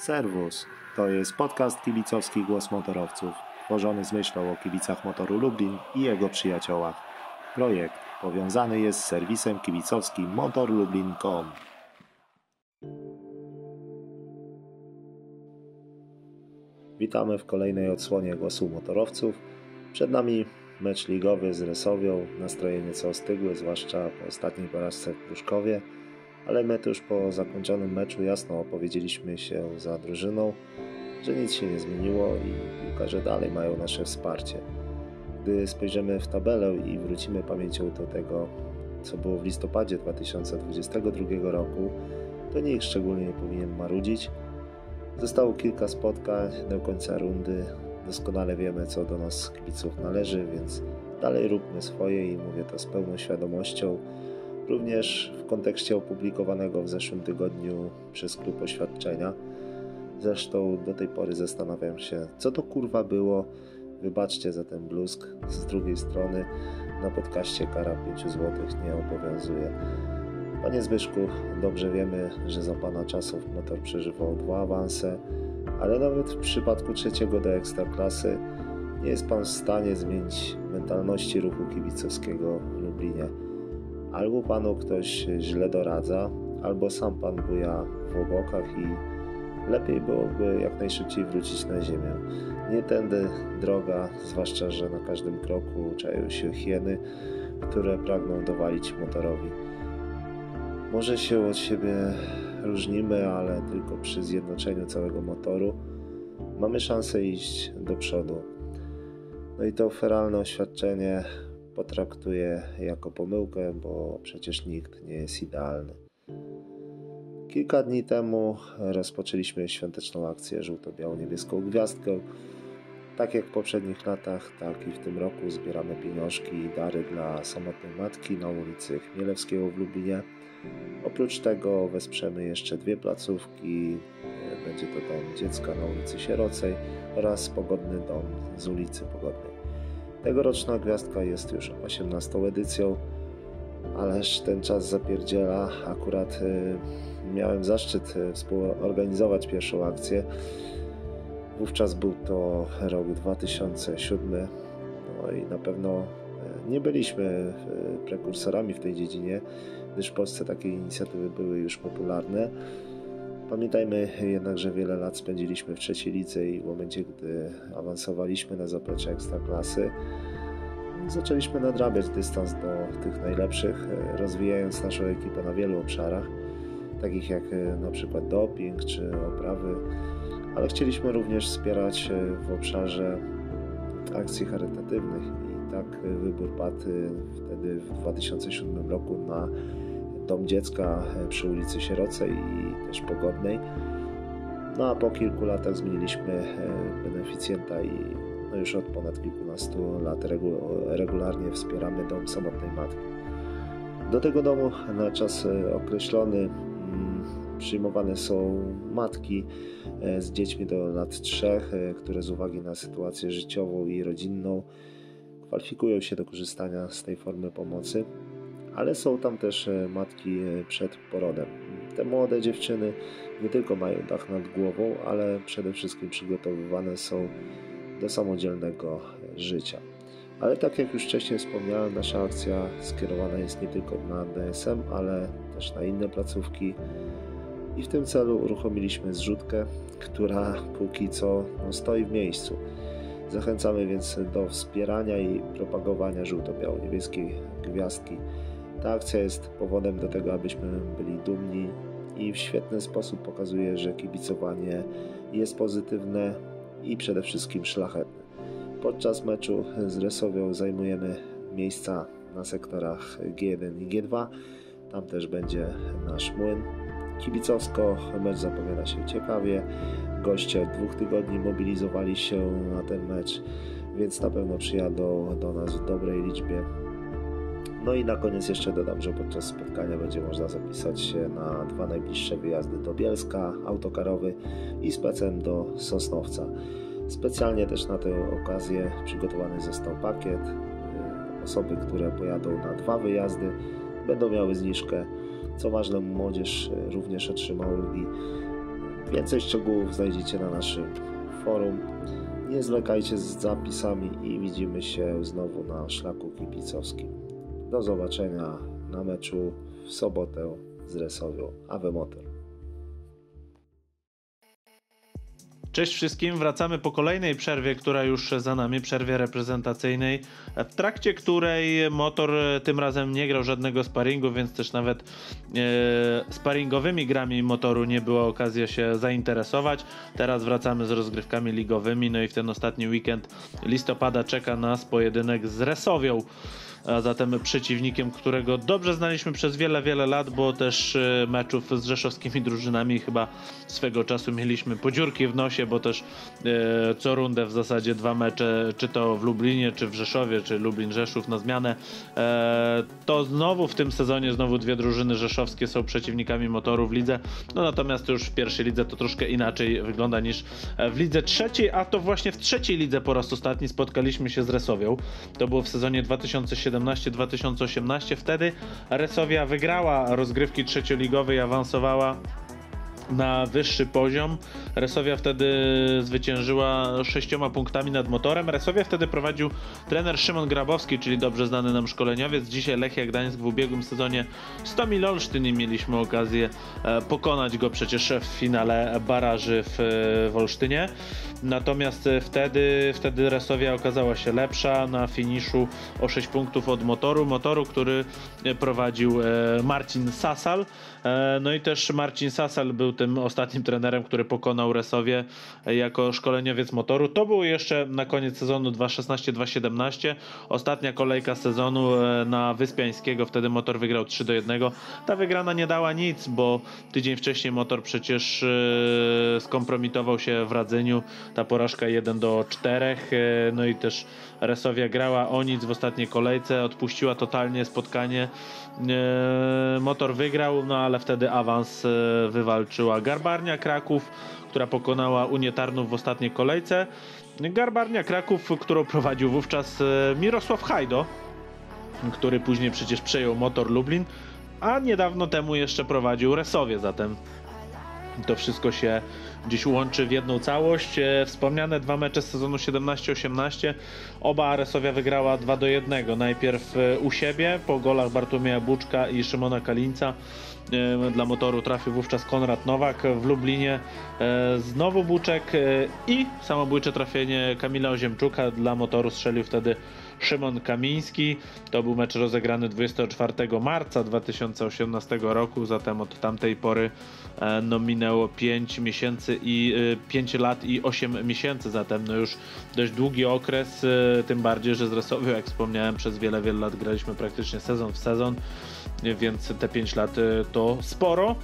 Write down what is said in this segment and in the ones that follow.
Serwus, to jest podcast kibicowski Głos Motorowców, tworzony z myślą o kibicach motoru Lublin i jego przyjaciołach. Projekt powiązany jest z serwisem kibicowskim motorlublin.com. Witamy w kolejnej odsłonie Głosu Motorowców. Przed nami mecz ligowy z Resowią, nastroje nieco ostygłe, zwłaszcza po ostatniej porażce w Pruszkowie, ale my tuż po zakończonym meczu jasno opowiedzieliśmy się za drużyną, że nic się nie zmieniło i piłkarze dalej mają nasze wsparcie. Gdy spojrzymy w tabelę i wrócimy pamięcią do tego, co było w listopadzie 2022 roku, to nikt szczególnie nie powinien marudzić. Zostało kilka spotkań do końca rundy. Doskonale wiemy, co do nas kibiców należy, więc dalej róbmy swoje i mówię to z pełną świadomością. Również w kontekście opublikowanego w zeszłym tygodniu przez klub oświadczenia. Zresztą do tej pory zastanawiam się, co to kurwa było. Wybaczcie za ten bluzg. Z drugiej strony na podcaście kara 5 zł nie obowiązuje. Panie Zbyszku, dobrze wiemy, że za pana czasów motor przeżywał 2 awanse, ale nawet w przypadku 3 do Ekstraklasy nie jest pan w stanie zmienić mentalności ruchu kibicowskiego w Lublinie. Albo panu ktoś źle doradza, albo sam pan buja w obłokach i lepiej byłoby jak najszybciej wrócić na ziemię. Nie tędy droga, zwłaszcza, że na każdym kroku czają się hieny, które pragną dowalić motorowi. Może się od siebie różnimy, ale tylko przy zjednoczeniu całego motoru mamy szansę iść do przodu. No i to feralne oświadczenie potraktuję jako pomyłkę, bo przecież nikt nie jest idealny. Kilka dni temu rozpoczęliśmy świąteczną akcję żółto-biało-niebieską gwiazdkę. Tak jak w poprzednich latach, tak i w tym roku zbieramy pieniążki i dary dla samotnej matki na ulicy Chmielewskiego w Lublinie. Oprócz tego wesprzemy jeszcze 2 placówki. Będzie to Dom Dziecka na ulicy Sierocej oraz Pogodny Dom z ulicy Pogodnej. Tegoroczna gwiazdka jest już 18. edycją, ależ ten czas zapierdziela. Akurat miałem zaszczyt współorganizować pierwszą akcję. Wówczas był to rok 2007. No i na pewno nie byliśmy prekursorami w tej dziedzinie, gdyż w Polsce takie inicjatywy były już popularne. Pamiętajmy jednak, że wiele lat spędziliśmy w 3. lidze i w momencie, gdy awansowaliśmy na zaplecze Ekstraklasy, zaczęliśmy nadrabiać dystans do tych najlepszych, rozwijając naszą ekipę na wielu obszarach, takich jak na przykład doping czy oprawy, ale chcieliśmy również wspierać w obszarze akcji charytatywnych i tak wybór padł wtedy w 2007 roku na Dom Dziecka przy ulicy Sierocej i też Pogodnej. No a po kilku latach zmieniliśmy beneficjenta i już od ponad kilkunastu lat regularnie wspieramy Dom Samotnej Matki. Do tego domu na czas określony przyjmowane są matki z dziećmi do lat 3, które z uwagi na sytuację życiową i rodzinną kwalifikują się do korzystania z tej formy pomocy. Ale są tam też matki przed porodem. Te młode dziewczyny nie tylko mają dach nad głową, ale przede wszystkim przygotowywane są do samodzielnego życia. Ale tak jak już wcześniej wspomniałem, nasza akcja skierowana jest nie tylko na DSM, ale też na inne placówki. I w tym celu uruchomiliśmy zrzutkę, która póki co stoi w miejscu. Zachęcamy więc do wspierania i propagowania żółto-biało-niebieskiej gwiazdki. Ta akcja jest powodem do tego, abyśmy byli dumni i w świetny sposób pokazuje, że kibicowanie jest pozytywne i przede wszystkim szlachetne. Podczas meczu z Resowią zajmujemy miejsca na sektorach G1 i G2. Tam też będzie nasz młyn. Kibicowsko mecz zapowiada się ciekawie. Goście od 2 tygodni mobilizowali się na ten mecz, więc na pewno przyjadą do nas w dobrej liczbie. No i na koniec jeszcze dodam, że podczas spotkania będzie można zapisać się na 2 najbliższe wyjazdy do Bielska, autokarowy i specem do Sosnowca. Specjalnie też na tę okazję przygotowany został pakiet. Osoby, które pojadą na 2 wyjazdy, będą miały zniżkę. Co ważne, młodzież również otrzyma ulgi. Więcej szczegółów znajdziecie na naszym forum. Nie zwlekajcie z zapisami i widzimy się znowu na szlaku kibicowskim. Do zobaczenia na meczu w sobotę z Resowią. Ave Motor. Cześć wszystkim, wracamy po kolejnej przerwie, która już za nami, przerwie reprezentacyjnej, w trakcie której Motor tym razem nie grał żadnego sparingu, więc też nawet sparingowymi grami Motoru nie była okazja się zainteresować. Teraz wracamy z rozgrywkami ligowymi, no i w ten ostatni weekend listopada czeka nas pojedynek z Resowią, a zatem przeciwnikiem, którego dobrze znaliśmy przez wiele lat, bo też meczów z rzeszowskimi drużynami chyba swego czasu mieliśmy podziurki w nosie, bo też co rundę w zasadzie 2 mecze, czy to w Lublinie, czy w Rzeszowie, czy Lublin-Rzeszów na zmianę. To znowu w tym sezonie 2 drużyny rzeszowskie są przeciwnikami Motoru w lidze, no natomiast już w pierwszej lidze to troszkę inaczej wygląda niż w lidze trzeciej, a to właśnie w trzeciej lidze po raz ostatni spotkaliśmy się z Resowią. To było w sezonie 2017-2018, wtedy Resowia wygrała rozgrywki trzecioligowe i awansowała na wyższy poziom. Resowia wtedy zwyciężyła 6 punktami nad Motorem. Resowia wtedy prowadził trener Szymon Grabowski, czyli dobrze znany nam szkoleniowiec. Dzisiaj Lechia Gdańsk, w ubiegłym sezonie z Tomil Olsztyn i mieliśmy okazję pokonać go przecież w finale baraży w Olsztynie. Natomiast wtedy Resowia okazała się lepsza na finiszu o 6 punktów od Motoru, który prowadził Marcin Sasal. No i też Marcin Sasal był tym ostatnim trenerem, który pokonał Resowię jako szkoleniowiec Motoru. To było jeszcze na koniec sezonu 2016-2017. Ostatnia kolejka sezonu na Wyspiańskiego, wtedy Motor wygrał 3-1. Ta wygrana nie dała nic, bo tydzień wcześniej Motor przecież skompromitował się w Radzyniu. Ta porażka 1-4. No i też Resowia grała o nic w ostatniej kolejce, odpuściła totalnie spotkanie. Motor wygrał, no ale wtedy awans wywalczyła Garbarnia Kraków, która pokonała Unię Tarnów w ostatniej kolejce. Garbarnia Kraków, którą prowadził wówczas Mirosław Hajdo, który później przecież przejął Motor Lublin, a niedawno temu jeszcze prowadził Resowię, zatem to wszystko się gdzieś łączy w jedną całość. Wspomniane 2 mecze z sezonu 17-18, oba Resowia wygrała 2-1. Najpierw u siebie po golach Bartłomieja Buczka i Szymona Kalińca. Dla Motoru trafił wówczas Konrad Nowak. W Lublinie znowu Buczek i samobójcze trafienie Kamila Oziemczuka. Dla Motoru strzelił wtedy Szymon Kamiński. To był mecz rozegrany 24 marca 2018 roku, zatem od tamtej pory minęło 5 miesięcy i 5 lat i 8 miesięcy, zatem no już dość długi okres, tym bardziej, że z Resowią, jak wspomniałem, przez wiele lat graliśmy praktycznie sezon w sezon, więc te 5 lat to sporo.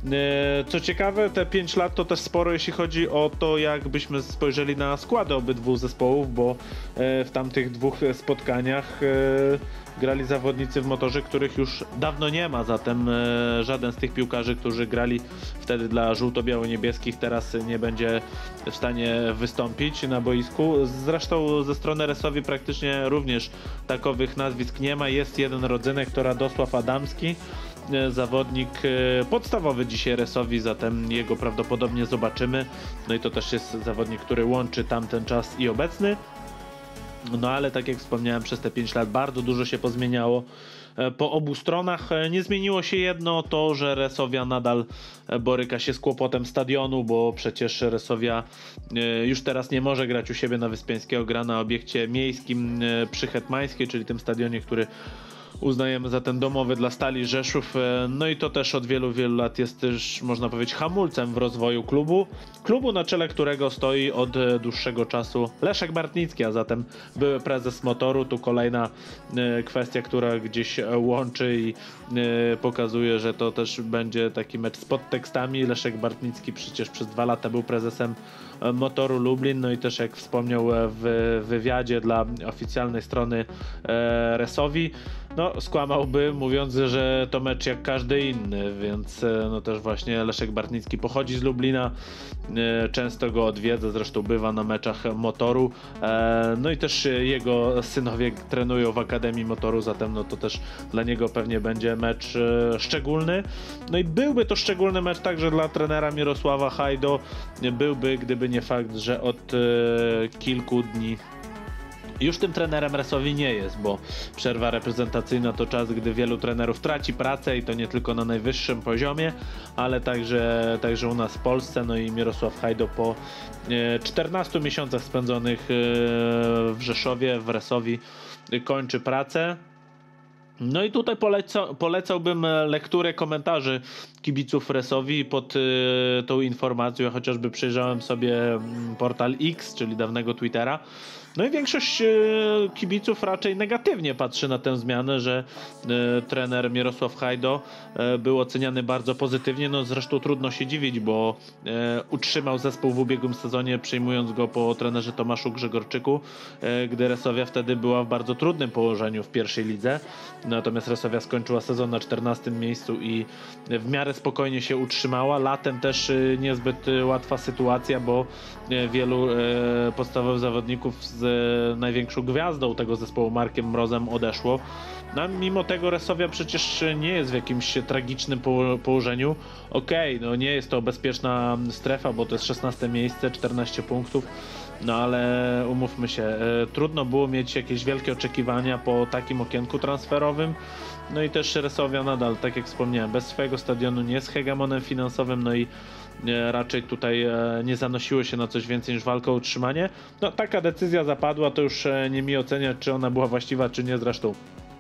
Co ciekawe, te 5 lat to też sporo, jeśli chodzi o to, jakbyśmy spojrzeli na składy obydwu zespołów, bo w tamtych 2 spotkaniach grali zawodnicy w Motorze, których już dawno nie ma, zatem żaden z tych piłkarzy, którzy grali wtedy dla żółto-biało-niebieskich, teraz nie będzie w stanie wystąpić na boisku. Zresztą ze strony Resowi praktycznie również takowych nazwisk nie ma. Jest jeden rodzynek, to Radosław Adamski, zawodnik podstawowy dzisiaj Resowi, zatem jego prawdopodobnie zobaczymy. No i to też jest zawodnik, który łączy tamten czas i obecny. No ale tak jak wspomniałem, przez te 5 lat bardzo dużo się pozmieniało po obu stronach. Nie zmieniło się jedno, to że Resowia nadal boryka się z kłopotem stadionu, bo przecież Resowia już teraz nie może grać u siebie na Wyspiańskiego, gra na obiekcie miejskim przy Hetmańskiej, czyli tym stadionie, który uznajemy za ten domowy dla Stali Rzeszów. No i to też od wielu lat jest też, można powiedzieć, hamulcem w rozwoju klubu, na czele którego stoi od dłuższego czasu Leszek Bartnicki, a zatem były prezes Motoru. Tu kolejna kwestia, która gdzieś łączy i pokazuje, że to też będzie taki mecz z podtekstami. Leszek Bartnicki przecież przez 2 lata był prezesem Motoru Lublin, no i też jak wspomniał w wywiadzie dla oficjalnej strony Resowi, no skłamałby, mówiąc, że to mecz jak każdy inny, więc no też właśnie Leszek Bartnicki pochodzi z Lublina, często go odwiedza, zresztą bywa na meczach Motoru, no i też jego synowie trenują w Akademii Motoru, zatem no to też dla niego pewnie będzie mecz szczególny. No i byłby to szczególny mecz także dla trenera Mirosława Hajdo, byłby, gdyby nie fakt, że od kilku dni już tym trenerem Resowi nie jest, bo przerwa reprezentacyjna to czas, gdy wielu trenerów traci pracę i to nie tylko na najwyższym poziomie, ale także u nas w Polsce. No i Mirosław Hajdo po 14 miesiącach spędzonych w Rzeszowie, w Resowi kończy pracę. No i tutaj polecałbym lekturę komentarzy kibiców Resowi pod tą informacją. Ja chociażby przejrzałem sobie portal X, czyli dawnego Twittera. No i większość kibiców raczej negatywnie patrzy na tę zmianę, że trener Mirosław Hajdo był oceniany bardzo pozytywnie. No zresztą trudno się dziwić, bo utrzymał zespół w ubiegłym sezonie, przyjmując go po trenerze Tomaszu Grzegorczyku, gdy Resowia wtedy była w bardzo trudnym położeniu w pierwszej lidze. Natomiast Resowia skończyła sezon na 14 miejscu i w miarę spokojnie się utrzymała. Latem też niezbyt łatwa sytuacja, bo wielu podstawowych zawodników z największą gwiazdą tego zespołu, Markiem Mrozem, odeszło. No, mimo tego Resowia przecież nie jest w jakimś tragicznym położeniu. Okej, no nie jest to bezpieczna strefa, bo to jest 16 miejsce, 14 punktów. No ale umówmy się, trudno było mieć jakieś wielkie oczekiwania po takim okienku transferowym. No i też Resowia nadal, tak jak wspomniałem, bez swojego stadionu nie jest hegemonem finansowym, no i raczej tutaj nie zanosiło się na coś więcej niż walkę o utrzymanie. No taka decyzja zapadła, to już nie mi oceniać, czy ona była właściwa, czy nie. Zresztą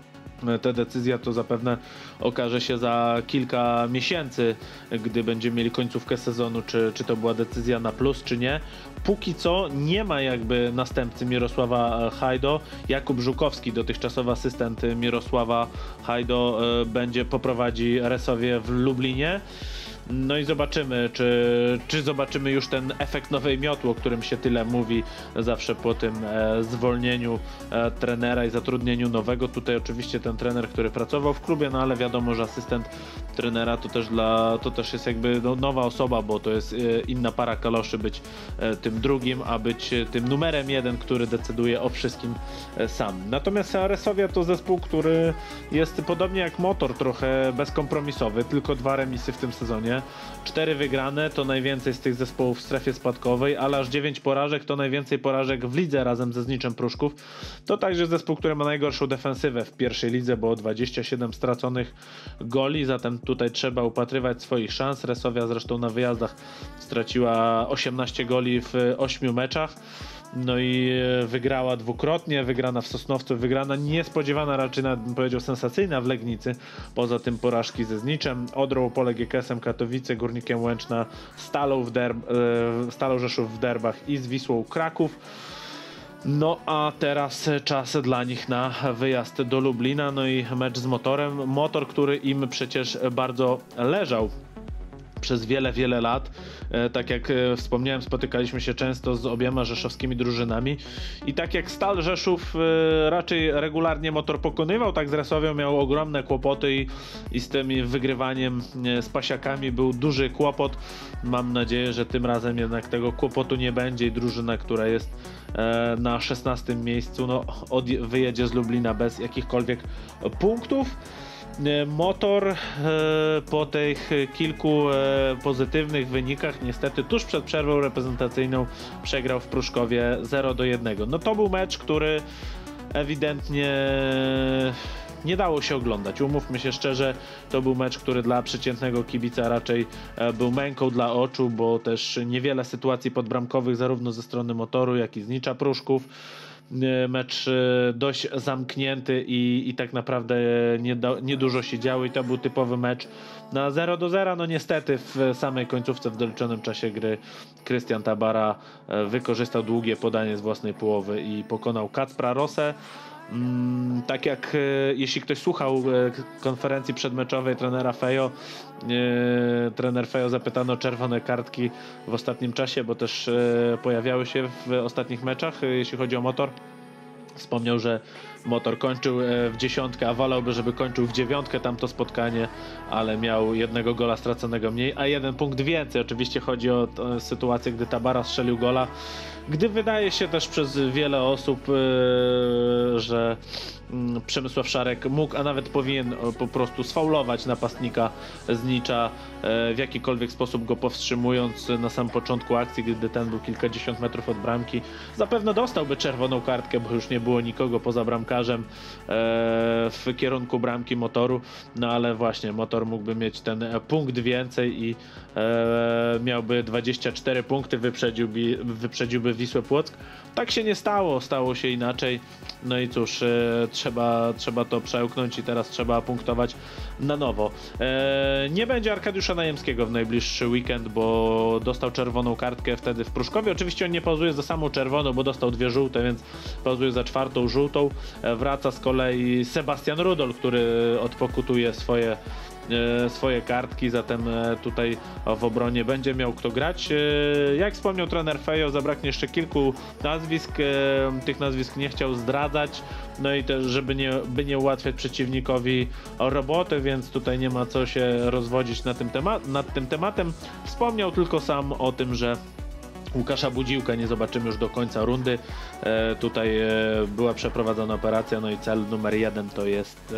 ta decyzja to zapewne okaże się za kilka miesięcy, gdy będziemy mieli końcówkę sezonu, czy to była decyzja na plus, czy nie. Póki co nie ma jakby następcy Mirosława Hajdo. Jakub Żukowski, dotychczasowy asystent Mirosława Hajdo, poprowadzi Resowię w Lublinie. No i zobaczymy, czy zobaczymy już ten efekt nowej miotły, o którym się tyle mówi zawsze po tym zwolnieniu trenera i zatrudnieniu nowego. Tutaj oczywiście ten trener, który pracował w klubie, no ale wiadomo, że asystent trenera to też jest jakby nowa osoba, bo to jest inna para kaloszy być tym drugim, a być tym numerem jeden, który decyduje o wszystkim sam. Natomiast Resowia to zespół, który jest podobnie jak Motor, trochę bezkompromisowy, tylko 2 remisy w tym sezonie. 4 wygrane to najwięcej z tych zespołów w strefie spadkowej, ale aż 9 porażek to najwięcej porażek w lidze razem ze Zniczem Pruszków. To także zespół, który ma najgorszą defensywę w pierwszej lidze, bo 27 straconych goli, zatem tutaj trzeba upatrywać swoich szans. Resowia zresztą na wyjazdach straciła 18 goli w 8 meczach. No i wygrała dwukrotnie, wygrana w Sosnowcu, wygrana niespodziewana, raczej nawet bym powiedział sensacyjna w Legnicy. Poza tym porażki ze Zniczem, Odrą, Opole, GKS-em Katowice, Górnikiem Łęczna, Stalą Rzeszów w derbach i z Wisłą Kraków. No a teraz czas dla nich na wyjazd do Lublina, no i mecz z Motorem. Motor, który im przecież bardzo leżał przez wiele lat. Tak jak wspomniałem, spotykaliśmy się często z obiema rzeszowskimi drużynami i tak jak Stal Rzeszów raczej regularnie Motor pokonywał, tak z Resowią miał ogromne kłopoty i z tym wygrywaniem z Pasiakami był duży kłopot. Mam nadzieję, że tym razem jednak tego kłopotu nie będzie i drużyna, która jest na 16 miejscu, no, wyjedzie z Lublina bez jakichkolwiek punktów. Motor po tych kilku pozytywnych wynikach niestety tuż przed przerwą reprezentacyjną przegrał w Pruszkowie 0-1. No to był mecz, który ewidentnie nie dało się oglądać. Umówmy się szczerze, to był mecz, który dla przeciętnego kibica raczej był męką dla oczu, bo też niewiele sytuacji podbramkowych zarówno ze strony Motoru, jak i Znicza Pruszków. Mecz dość zamknięty i tak naprawdę niedużo się działo i to był typowy mecz na 0-0. No niestety w samej końcówce, w doliczonym czasie gry, Krystian Tabara wykorzystał długie podanie z własnej połowy i pokonał Kacpra Rosę. Tak jak jeśli ktoś słuchał konferencji przedmeczowej trenera Fejo, trener Fejo zapytano o czerwone kartki w ostatnim czasie, bo też pojawiały się w ostatnich meczach, jeśli chodzi o Motor. Wspomniał, że Motor kończył w 10, a wolałby, żeby kończył w 9 tamto spotkanie, ale miał jednego gola straconego mniej, a 1 punkt więcej. Oczywiście chodzi o sytuację, gdy Tabara strzelił gola, gdy wydaje się też przez wiele osób, że Przemysław Szarek mógł, a nawet powinien po prostu sfaulować napastnika z Nicza, w jakikolwiek sposób go powstrzymując na sam początku akcji, gdy ten był kilkadziesiąt metrów od bramki. Zapewne dostałby czerwoną kartkę, bo już nie było nikogo poza bramkarzem w kierunku bramki Motoru, no ale właśnie Motor mógłby mieć ten punkt więcej i miałby 24 punkty, wyprzedziłby Wisłę Płock. Tak się nie stało, stało się inaczej. No i cóż, trzeba to przełknąć i teraz trzeba punktować na nowo. Nie będzie Arkadiusza Najemskiego w najbliższy weekend, bo dostał czerwoną kartkę wtedy w Pruszkowie. Oczywiście on nie pauzuje za samą czerwoną, bo dostał 2 żółte, więc pauzuje za 4. żółtą. Wraca z kolei Sebastian Rudol, który odpokutuje swoje kartki, zatem tutaj w obronie będzie miał kto grać. Jak wspomniał trener Fejo, zabraknie jeszcze kilku nazwisk, tych nazwisk nie chciał zdradzać, no i też, żeby nie ułatwiać przeciwnikowi roboty, więc tutaj nie ma co się rozwodzić nad tym tematem. Wspomniał tylko sam o tym, że Łukasza Budziłka nie zobaczymy już do końca rundy. Tutaj była przeprowadzona operacja, no i cel numer 1 to jest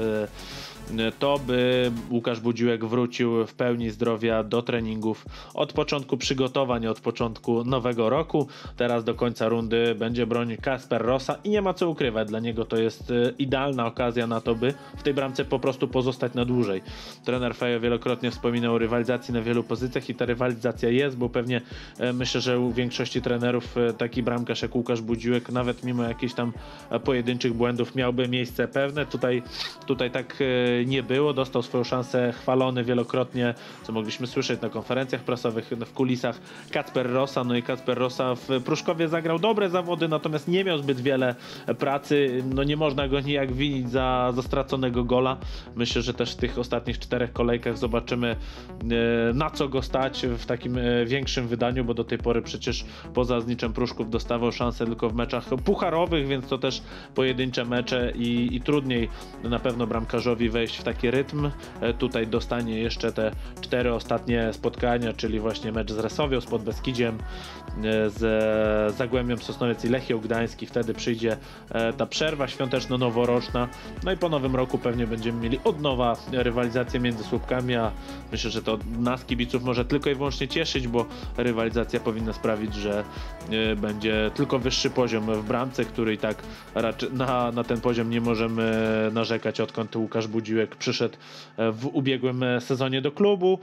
to, by Łukasz Budziłek wrócił w pełni zdrowia do treningów od początku przygotowań, od początku nowego roku. Teraz do końca rundy będzie bronić Kasper Rosa i nie ma co ukrywać, dla niego to jest idealna okazja na to, by w tej bramce po prostu pozostać na dłużej. Trener Fejo wielokrotnie wspominał o rywalizacji na wielu pozycjach i ta rywalizacja jest, bo pewnie myślę, że u większości trenerów taki bramkarz jak Łukasz Budziłek, nawet mimo jakichś tam pojedynczych błędów, miałby miejsce pewne. Tutaj tak nie było, dostał swoją szansę, chwalony wielokrotnie, co mogliśmy słyszeć na konferencjach prasowych, w kulisach, Kacper Rosa. No i Kacper Rosa w Pruszkowie zagrał dobre zawody, natomiast nie miał zbyt wiele pracy, no nie można go nijak winić za straconego gola. Myślę, że też w tych ostatnich 4 kolejkach zobaczymy, na co go stać w takim większym wydaniu, bo do tej pory przecież poza Zniczem Pruszków dostawał szansę tylko w meczach pucharowych, więc to też pojedyncze mecze i trudniej na pewno bramkarzowi wejść w taki rytm. Tutaj dostanie jeszcze te 4 ostatnie spotkania, czyli właśnie mecz z Resowią, z Podbeskidziem, z Zagłębiem Sosnowiec i Lechią Gdański. Wtedy przyjdzie ta przerwa świąteczno-noworoczna, no i po nowym roku pewnie będziemy mieli od nowa rywalizację między słupkami, a myślę, że to nas kibiców może tylko i wyłącznie cieszyć, bo rywalizacja powinna sprawić, że będzie tylko wyższy poziom w bramce, który i tak raczej na ten poziom nie możemy narzekać, odkąd Łukasz Budziłek przyszedł w ubiegłym sezonie do klubu.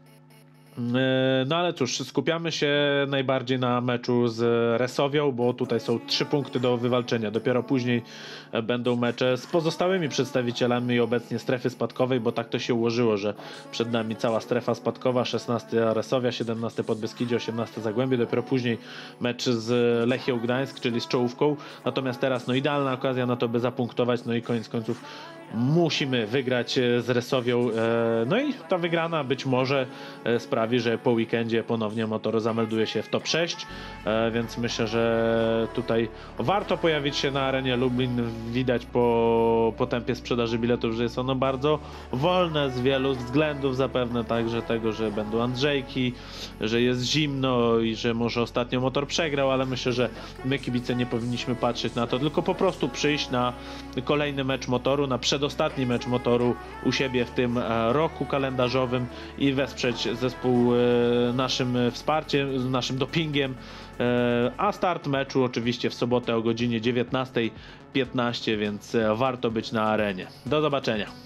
No ale cóż, skupiamy się najbardziej na meczu z Resowią, bo tutaj są 3 punkty do wywalczenia. Dopiero później będą mecze z pozostałymi przedstawicielami obecnie strefy spadkowej, bo tak to się ułożyło, że przed nami cała strefa spadkowa, 16 Resowia, 17 Podbeskidzie, 18 Zagłębie, dopiero później mecz z Lechią Gdańsk, czyli z czołówką. Natomiast teraz idealna okazja na to, by zapunktować, no i koniec końców musimy wygrać z Resowią, no i ta wygrana być może sprawi, że po weekendzie ponownie Motor zamelduje się w top 6, więc myślę, że tutaj warto pojawić się na arenie Lublin. Widać po tempie sprzedaży biletów, że jest ono bardzo wolne z wielu względów, zapewne także tego, że będą Andrzejki, że jest zimno i że może ostatnio Motor przegrał, ale myślę, że my kibice nie powinniśmy patrzeć na to, tylko po prostu przyjść na kolejny mecz Motoru, na przedostatni mecz Motoru u siebie w tym roku kalendarzowym i wesprzeć zespół naszym wsparciem, naszym dopingiem, a start meczu oczywiście w sobotę o godzinie 19:15, więc warto być na arenie. Do zobaczenia.